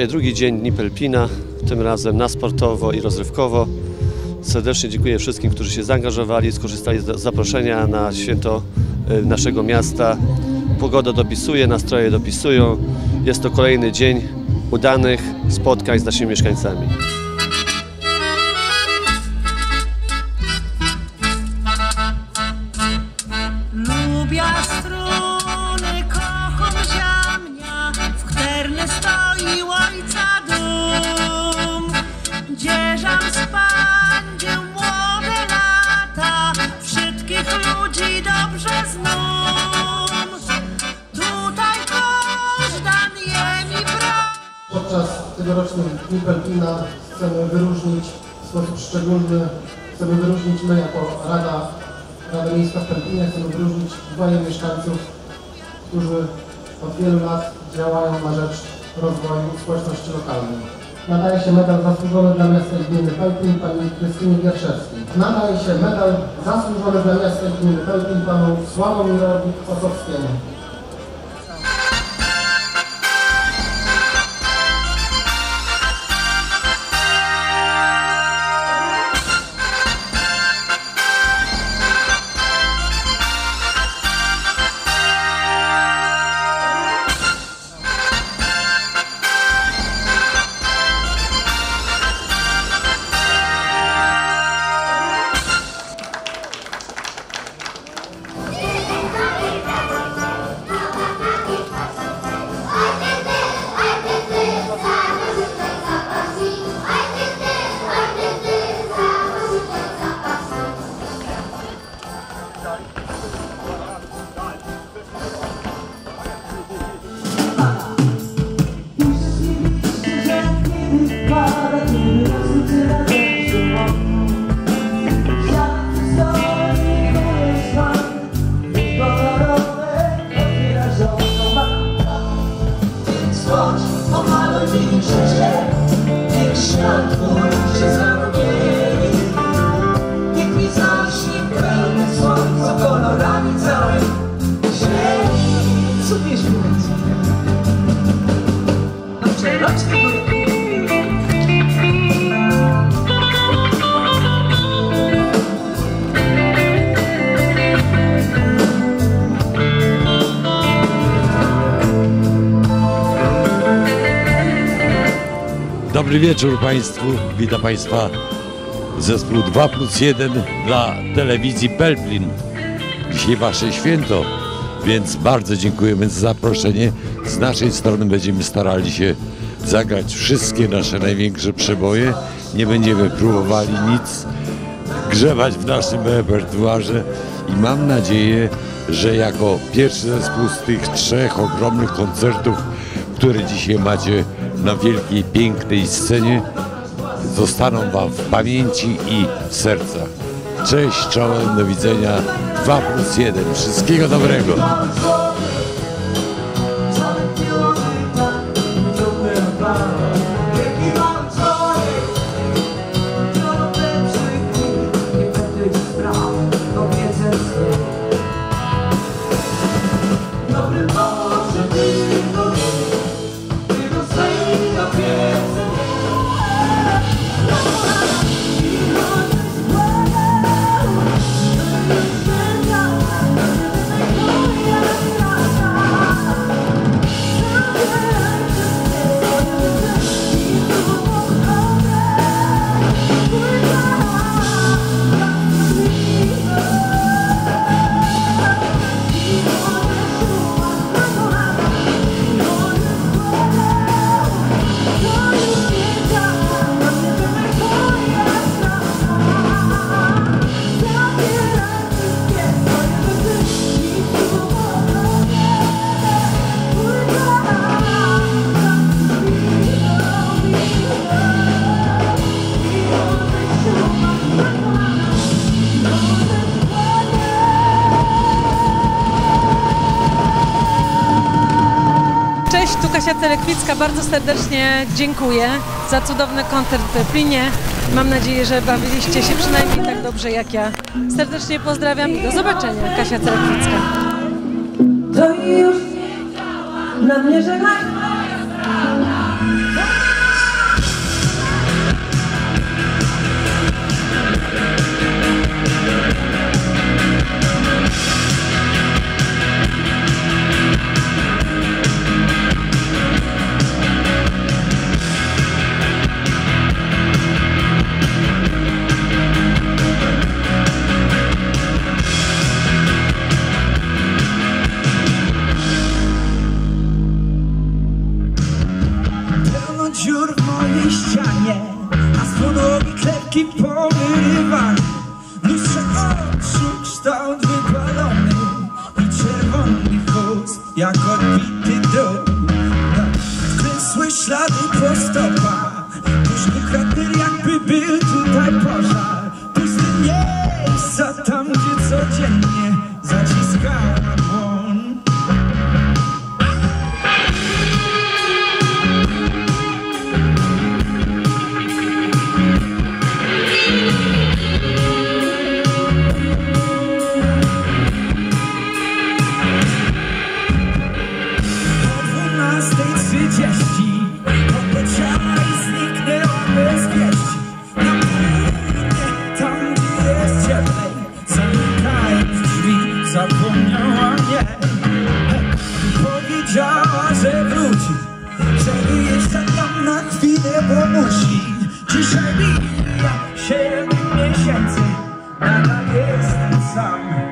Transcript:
Dzisiaj drugi dzień Dni Pelplina, tym razem na sportowo i rozrywkowo. Serdecznie dziękuję wszystkim, którzy się zaangażowali, skorzystali z zaproszenia na święto naszego miasta. Pogoda dopisuje, nastroje dopisują. Jest to kolejny dzień udanych spotkań z naszymi mieszkańcami. Lubię struny, kocham ziemnia, w Kterne stoi ojca dom. Dzieżam spędził młode lata, wszystkich ludzi dobrze znam. Tutaj każdy je mi brak. Podczas tegorocznych Dni Pelplina chcemy wyróżnić w sposób szczególny, my jako Rada Miejska w Pelplinie chcemy wyróżnić dwoje mieszkańców, którzy od wielu lat działają na rzecz rozwoju społeczności lokalnej. Nadaje się medal zasłużony dla miasta i gminy Pelplin pani Krystynie Gierszewskiej. Nadaje się medal zasłużony dla miasta i gminy Pelplin panu Sławomirowi Osowskiemu. Dobry wieczór Państwu, witam Państwa zespół 2+1 dla telewizji Pelplin. Dzisiaj Wasze święto, więc bardzo dziękujemy za zaproszenie. Z naszej strony będziemy starali się zagrać wszystkie nasze największe przeboje. Nie będziemy próbowali nic grzebać w naszym repertuarze i mam nadzieję, że jako pierwszy zespół z tych trzech ogromnych koncertów, które dzisiaj macie na wielkiej, pięknej scenie, zostaną Wam w pamięci i w sercach. Cześć, czołem, do widzenia. 2+1. Wszystkiego dobrego. Cześć, tu Kasia Celekwicka, bardzo serdecznie dziękuję za cudowny koncert w Pelplinie. Mam nadzieję, że bawiliście się przynajmniej tak dobrze jak ja. Serdecznie pozdrawiam i do zobaczenia. Kasia Celekwicka. To już na mnie żegna. dziur w mojej ścianie, a z podłogi klepki powyrywane. W lustrze oczu kształt wypalony i czerwony chust jak odbity dół. Wklęsłe ślady po stopach, duszny krater jakby był tutaj pożar. Puste miejsca tam, gdzie codziennie zaciskała dłoń. Poleciała i zniknęła bez wieści. Na południe, tam gdzie jest cieplej, zamykając drzwi, zapomniała mnie. Powiedziała, że wróci, że wyjeżdża tam na chwilę, bo musi. Dzisiaj mija 7 miesięcy, nadal jestem sam.